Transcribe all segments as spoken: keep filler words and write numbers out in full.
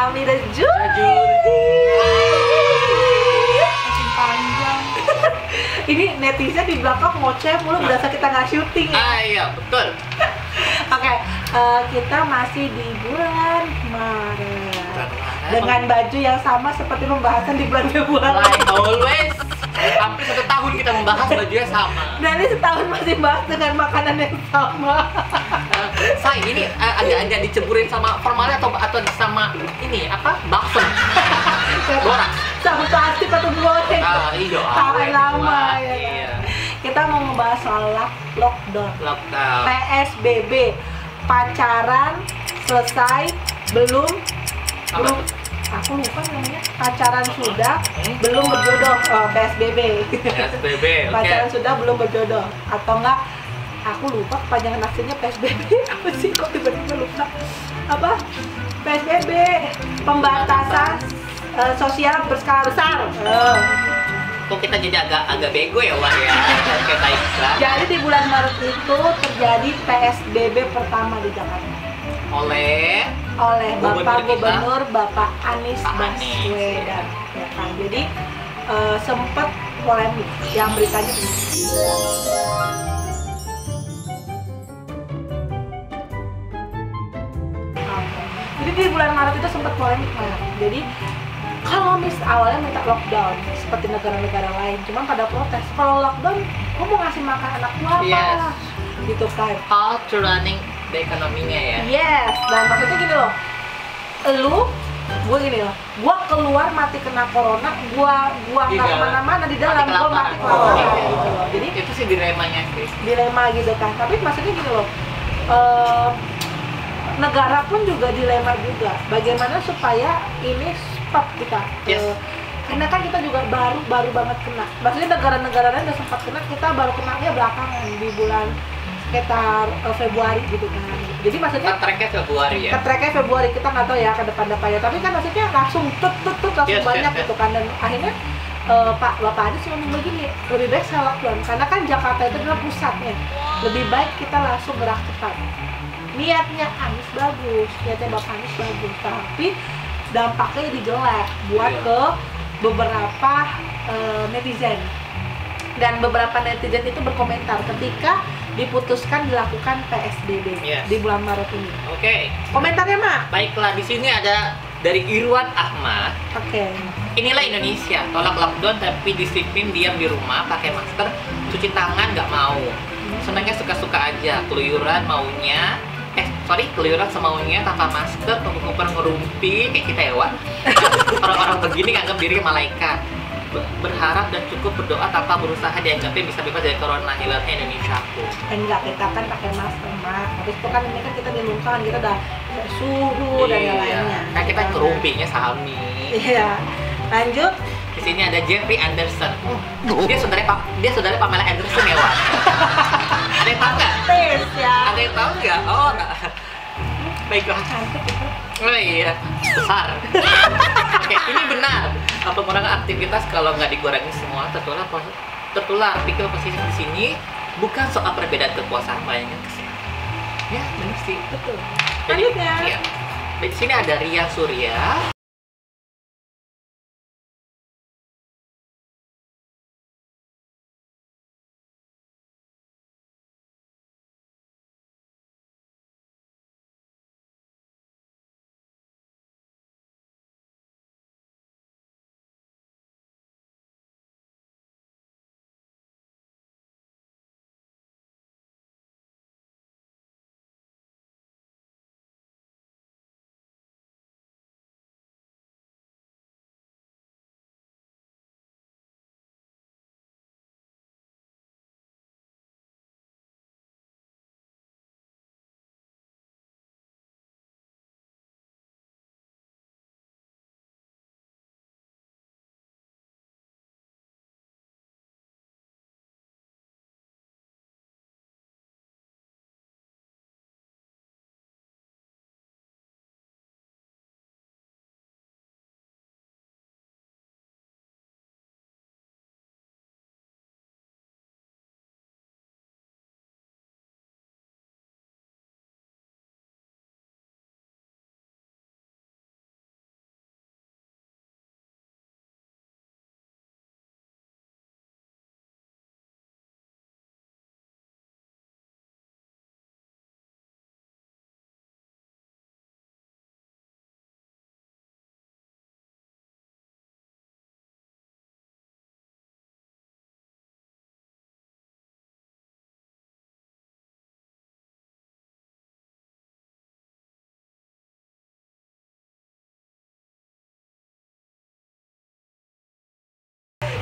kami dan Juri. Makin panjang. Ini netizen di belakang ngoceh mulu berasa kita nggak syuting ya. Ah iya, betul. Oke, eh, kita masih di bulan Maret dengan baju yang sama seperti pembahasan di bulan Februari. Like always, hampir satu tahun kita membahas bajunya sama. Dan ini setahun masih bahas dengan makanan yang sama. Say, ini uh, agak-agak diceburin sama formalnya atau atau sama ini apa? Bakso. Borak. Sama plastik atau goreng. Ah iya. Tahan lama ya. Iya. Kita mau ngebahas soal lock- lockdown. Lockdown. P S B B, pacaran selesai belum Apa belum tuh? aku lupa namanya, pacaran sudah belum berjodoh. Oh, P S B B. P S B B, oke. Pacaran sudah belum berjodoh atau enggak, aku lupa kepanjangan aslinya P S B B apa sih, kok tiba-tiba lupa apa. P S B B, pembatasan eh, sosial berskala besar. Eh. Kok kita jadi agak agak bego ya, Wak ya? Oke, baiklah. Jadi di bulan Maret itu terjadi P S B B pertama di Jakarta Oleh oleh Gubernur Bapak kita. Gubernur Bapak Anies Pak Anies. Baswedan. Ya kan? Jadi eh, sempat polemik yang beritanya ini. Oke. Jadi di bulan Maret itu sempat polemik banget. Jadi kalau mis awalnya minta lockdown seperti negara-negara lain, cuman pada protes. Kalau lockdown, kamu mau ngasih makan anak gua apa? Yes. Gitu kan. how to running the economy-nya ya. Yes, dan maksudnya gini loh, lu, gue gini loh, gue keluar mati kena corona, gue gua nggak Iya. kemana-mana di dalam, Mati gue mati kelaparan. kelaparan Oh. gitu loh. Jadi Itu sih dilemanya sih. dilema gitu kan, tapi maksudnya gini loh, eh, negara pun juga dilema juga, bagaimana supaya ini stop kita. Yes. Eh, karena kan kita juga baru baru banget kena, maksudnya negara-negara lain udah sempat kena, kita baru kenanya belakangan di bulan sekitar eh, Februari gitu kan. Jadi maksudnya Kan tracknya Februari ya. ketracknya Februari, kita nggak tahu ya ke depan depannya, tapi kan maksudnya langsung tut tut tut langsung Yes, banyak yes, yes. gitu kan, dan akhirnya eh, Pak Bapak Anies ngomong begini, lebih baik saya lockdown karena kan Jakarta itu adalah pusatnya, lebih baik kita langsung gerak cepat. Niatnya Anies bagus, niatnya Bapak Anies bagus, tapi dampaknya jadi jelek buat Iya. ke beberapa eh, netizen, dan beberapa netizen itu berkomentar ketika diputuskan dilakukan P S B B Yes. di bulan Maret ini. Oke. Komentarnya Mak? Baiklah, di sini ada dari Irwan Ahmad. Oke. Inilah Indonesia, tolak lockdown tapi disiplin, diam di rumah, pakai masker, cuci tangan nggak mau. Senangnya suka-suka aja, keluyuran maunya, eh sorry, keluyuran semaunya tanpa masker, kumpul-kumpul ngerumpi kayak kita ya, Wak. Orang-orang begini nganggap diri malaikat. Be- Berharap dan cukup berdoa tanpa berusaha dianggapnya bisa bebas dari corona. Hilalnya Indonesiaku. Enggak, kita kan pakai masker Mak. Habis itu kan ini kan kita di rumah kan kita udah suhu dan yang lainnya. Kan kita ngerumpinya sami. Iya. Lanjut. Di sini ada Jeffrey Anderson. Dia saudara Pak, dia saudara Pamela Anderson ya, Wak. Ada yang tahu nggak? Tes ya. Ada yang tahu nggak? Oh, nggak. Baiklah. Cantik itu. Oh iya, besar. Oke, ini benar. Pengurangan aktivitas kalau nggak dikurangi semua tertular tertular. Pikir posisi di sini bukan soal perbedaan kekuasaan, melainkan kesehatan. Ya, benar sih. Betul. Jadi, Lanjutnya. ya. Di sini ada Ria Surya.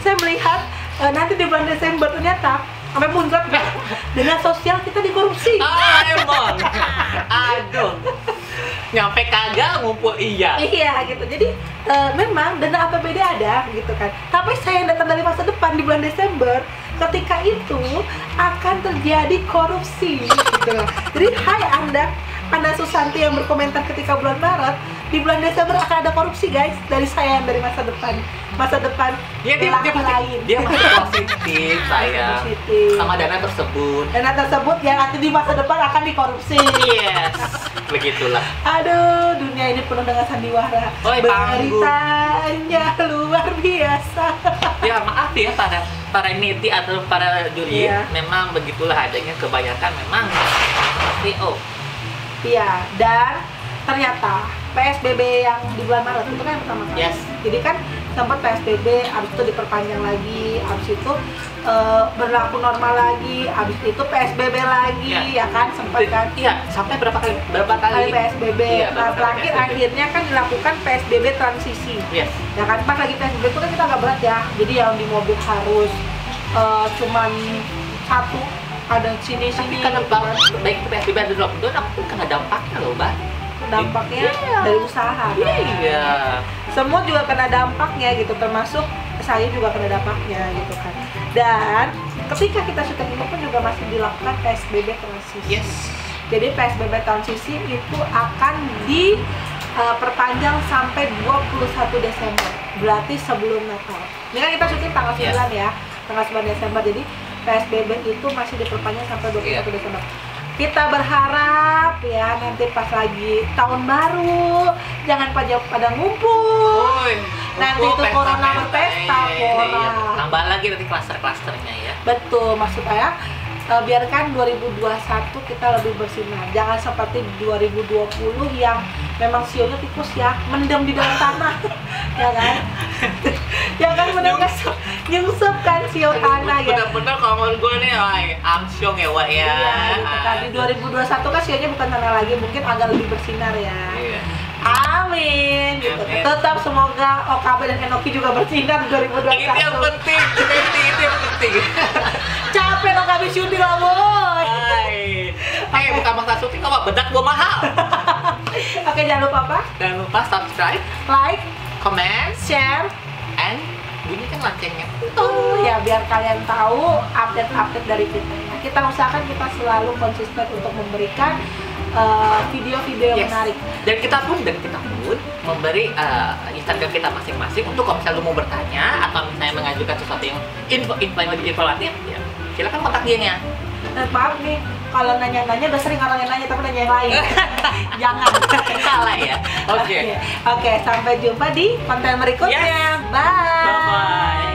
saya melihat uh, nanti di bulan Desember ternyata sampai muncrat dengan sosial kita dikorupsi. Ah, emang. Aduh. Nyampe kagak ngumpul iya. Iya gitu. Jadi uh, memang dana A P B D ada gitu kan. Tapi saya yang datang dari masa depan di bulan Desember, ketika itu akan terjadi korupsi gitu. Jadi hai Anda, Anda Susanti yang berkomentar ketika bulan Maret, di bulan Desember akan ada korupsi guys dari saya yang dari masa depan. Masa depan Ya, dia, dia, masih, lain. dia masih positif saya Positif. sama dana tersebut. Dana tersebut yang nanti di masa depan akan dikorupsi. Yes, begitulah. Aduh, dunia ini penuh dengan sandiwara. Oi, Beritanya luar biasa. Ya maaf ya para para niti atau para juri, Iya. memang begitulah adanya, kebanyakan memang pasti oh. Iya, dan ternyata P S B B yang di bulan Maret itu kan yang pertama kali. Yes. Jadi kan sempat P S B B, abis itu diperpanjang lagi, abis itu uh, berlaku normal lagi, abis itu P S B B lagi, Ya. ya kan sempat kan. Iya, sampai berapa kali berapa kali Kali P S B B. Iya, Nah, berapa kali terakhir P S B B. akhirnya kan dilakukan P S B B transisi. Yes. Ya kan pas lagi P S B B itu kan kita nggak berat ya. Jadi yang di mobil harus uh, cuman satu, ada sini sini. Karena gitu kan. baik P S B B dan lockdown, aku kena dampaknya loh, Mbak. Dampaknya Iya. dari usaha. Kan? Iya. Semua juga kena dampaknya gitu, termasuk saya juga kena dampaknya gitu kan. Dan ketika kita syuting ini pun juga masih dilakukan P S B B transisi. Yes. Jadi P S B B transisi itu akan diperpanjang sampai dua puluh satu Desember, berarti sebelum Natal. Ini kan kita syuting tanggal Yes. sembilan ya, tanggal sembilan Desember. Jadi P S B B itu masih diperpanjang sampai dua puluh satu Yeah. Desember. Kita berharap ya nanti pas lagi tahun baru jangan pada pada ngumpul. Oi, Nanti itu pesta, corona pesta. berpesta, Iya, iya, iya. corona. Tambah lagi nanti klaster-klasternya ya. Betul, maksud saya eh, biarkan dua ribu dua puluh satu kita lebih bersinar. Jangan seperti dua ribu dua puluh yang memang sionya tikus ya, mendem di dalam tanah. Ya kan? Ya kan benar-benar nyungsep kan sio tanah ya. Bener-bener kalau menurut gue nih, wah, amsyong ya, Wak ya. Iya, gitu kan. Di dua ribu dua puluh satu kan sionya bukan tanah lagi, mungkin agak lebih bersinar ya. Iya. Amin. Gitu. Amin. Tetap semoga O K B dan Enoki juga bersinar di dua ribu dua puluh satu. Itu yang penting, itu, itu yang penting. Capek lo kami syuting lah boy. Hai. Eh, bukan maksa syuting apa? Bedak gua mahal. Oke, jangan lupa apa? Jangan lupa subscribe, Like, comment, share. and bunyikan loncengnya. Oh ya, biar kalian tahu update-update dari kita. Nah, kita usahakan kita selalu konsisten untuk memberikan uh, video-video yang Yes. menarik. Dan kita pun dan kita pun memberi uh, Instagram kita masing-masing untuk kalau misalnya lu mau bertanya atau misalnya mengajukan sesuatu yang info info yang lebih informatif, ya silakan kontak dia nya. Dan maaf nih, kalau nanya-nanya udah sering orang yang nanya tapi nanya yang lain. Jangan. Salah ya. Oke. Oke, Oke, sampai jumpa di konten berikutnya. Yes. Bye. Bye bye.